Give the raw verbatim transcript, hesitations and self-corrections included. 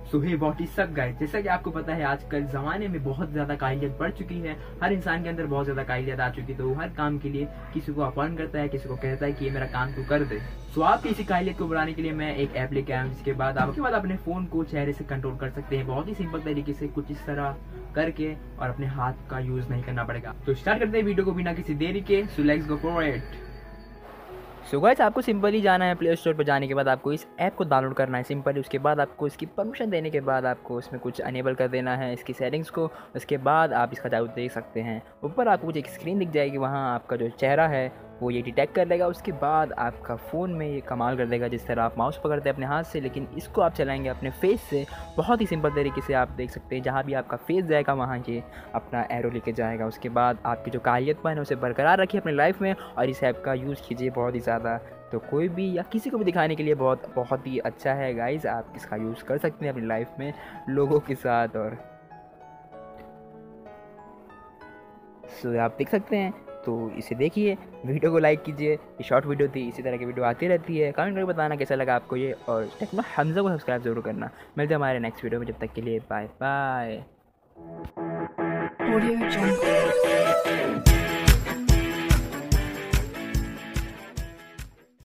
So hey what is up guys, जैसा कि आपको पता है आजकल जमाने में बहुत ज्यादा काबिलियत बढ़ चुकी है। हर इंसान के अंदर बहुत ज्यादा काबिलियत आ चुकी है, तो वो हर काम के लिए किसी को अपॉइंट करता है, किसी को कहता है कि ये मेरा काम तू कर दे। सो आपकी इसी काबिलियत को बढ़ाने के लिए मैं एक ऐप लेके आया हूँ, जिसके बाद आप उसके बाद अपने फोन को चेहरे से कंट्रोल कर सकते हैं बहुत ही सिंपल तरीके से, कुछ इस तरह करके, और अपने हाथ का यूज नहीं करना पड़ेगा। तो स्टार्ट करते हैं वीडियो को बिना किसी देरी के। So let's go for it. So guys, आपको सिंपली जाना है प्ले स्टोर पर। जाने के बाद आपको इस ऐप को डाउनलोड करना है सिंपली। उसके बाद आपको इसकी परमिशन देने के बाद आपको इसमें कुछ अनेबल कर देना है इसकी सेटिंग्स को। उसके बाद आप इसका जादू देख सकते हैं। ऊपर आपको कुछ एक स्क्रीन दिख जाएगी, वहाँ आपका जो चेहरा है वो ये डिटेक्ट कर लेगा। उसके बाद आपका फ़ोन में ये कमाल कर देगा, जिस तरह आप माउस पकड़ते हैं अपने हाथ से, लेकिन इसको आप चलाएंगे अपने फेस से। बहुत ही सिंपल तरीके से आप देख सकते हैं, जहाँ भी आपका फेस जाएगा वहाँ ये अपना एरो लेके जाएगा। उसके बाद आपकी जो काबिलियतपन है उसे बरकरार रखिए अपनी लाइफ में, और इस ऐप का यूज़ कीजिए बहुत ही ज़्यादा। तो कोई भी या किसी को भी दिखाने के लिए बहुत बहुत ही अच्छा है गाइज़। आप इसका यूज़ कर सकते हैं अपनी लाइफ में लोगों के साथ। और सो आप देख सकते हैं, तो इसे देखिए, वीडियो को लाइक कीजिए। ये शॉर्ट वीडियो थी, इसी तरह की वीडियो आती रहती है। कमेंट करके बताना कैसा लगा आपको ये, और टेक्नो हमजा को सब्सक्राइब जरूर करना। मिलते हैं हमारे नेक्स्ट वीडियो में, जब तक के लिए बाय बाय।